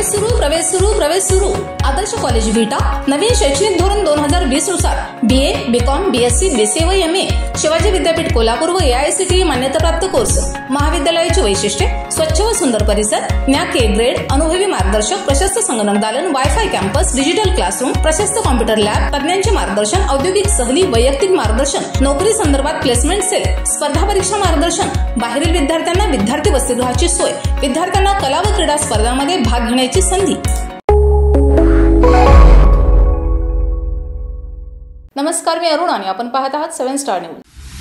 प्रवेश सुरू आदर्श कॉलेज विटा नवीन शैक्षणिक धोरण 2020 नुसार BA, BCom, BSc, BCA व MA शिवाजी विद्यापीठ कोल्हापूर व AICTE मान्यताप्राप्त कोर्स। महाविद्यालयाची वैशिष्ट्ये स्वच्छ व सुंदर परिसर, NAC A ग्रेड, अनुभवी मार्गदर्शक, प्रशस्त संगणक दालन, वायफाय कॅम्पस, डिजिटल क्लासरूम, प्रशस्त कॉम्प्युटर लॅब, तज्ञांचे मार्गदर्शन, औद्योगिक सहली, वैयक्तिक मार्गदर्शन, नोकरी संदर्भात प्लेसमेंट सेल, स्पर्धा परीक्षा मार्गदर्शन, बाहेरील विद्यार्थ्यांना विद्यार्थी वसतिगृहाची सोय, विद्यार्थ्यांना कला व क्रीडा स्पर्धांमध्ये भाग घेण्याची संधी। नमस्कार, मी अरुण आणि आपण पाहत आहात 7 स्टार न्यूज।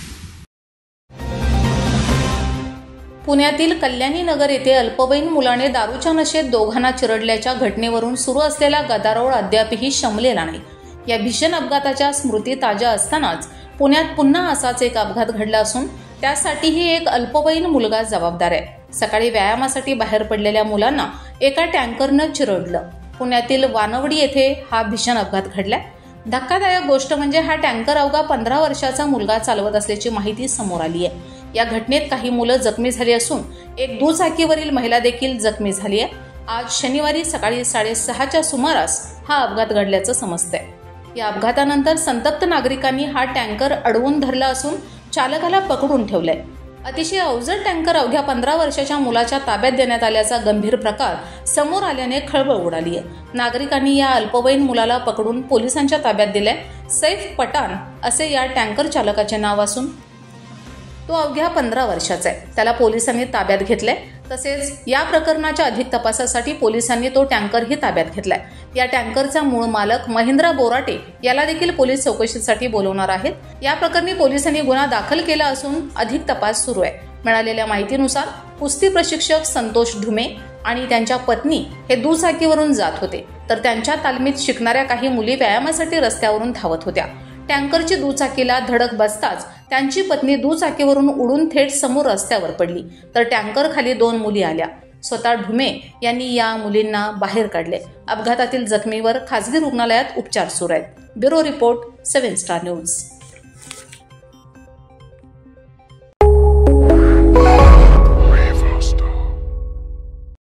पुण्यातील कल्याणी नगर येथे अल्पवयीन मुलाने दारूच्या नशेत दोघांना चिरडल्याच्या घटनेवरून सुरू असलेला गदारोळ अद्यापही शमलेला नाही। या भीषण अपघाताच्या स्मृती ताज्या असतानाच पुण्यात पुन्हा असाच एक अपघात घडला असून त्यासाठीही एक अल्पवयीन मुलगा जबाबदार आहे। सकाळी व्यायामासाठी बाहेर पडलेल्या मुलांना एका टँकरनं चिरडलं। पुण्यातील वानवडी येथे हा भीषण अपघात घडलाय। धक्कादायक गोष्ट म्हणजे हा टँकर अवघा 15 वर्षाचा मुलगा चालवत असल्याची माहिती समोर आली आहे। या घटनेत काही मुलं जखमी झाली असून एक दुचाकीवरील महिला देखील जखमी झाली आहे। आज शनिवारी सकाळी 6:30च्या सुमारास हा अपघात घडल्याचं समजतंय। या अपघातानंतर संतप्त नागरिकांनी हा टँकर अडवून धरला असून चालकाला पकडून ठेवलंय। अतिशय अवजड टँकर अवघ्या 15 वर्षाच्या मुलाच्या ताब्यात देण्यात आल्याचा गंभीर प्रकार समोर आल्याने खळबळ उडाली आहे। नागरिकांनी या अल्पवयीन मुलाला पकडून पोलिसांच्या ताब्यात दिले। सैफ पठाण असे या टँकर चालकाचे नाव असून तो अवघ्या 15 वर्षाचा आहे। त्याला पोलिसांनी ताब्यात घेतले। तसेच या प्रकरणाच्या अधिक तपासासाठी पोलिसांनी तो टँकरही ताब्यात घेतलाय। या टँकरचा मूळ मालक महेंद्र बोराटे याला देखील पोलीस चौकशीसाठी बोलवणार आहेत। या प्रकरणी पोलिसांनी गुन्हा दाखल केला असून अधिक तपास सुरू आहे। मिळालेल्या माहितीनुसार कुस्ती प्रशिक्षक संतोष ढुमे आणि त्यांच्या पत्नी हे दुचाकीवरून जात होते, तर त्यांच्या तालमीत शिकणाऱ्या काही मुली व्यायामासाठी रस्त्यावरून धावत होत्या। टँकरची दुचाकीला धडक बसताच त्यांची पत्नी दुचाकीवरून उडून थेट समोर रस्त्यावर पडली, तर टँकर खाली 2 मुली आल्या। स्वतः ढुमे यांनी या मुलींना बाहेर काढले। अपघातातील जखमीवर खासगी रुग्णालयात उपचार सुरू आहेत। Bureau report 7 star news.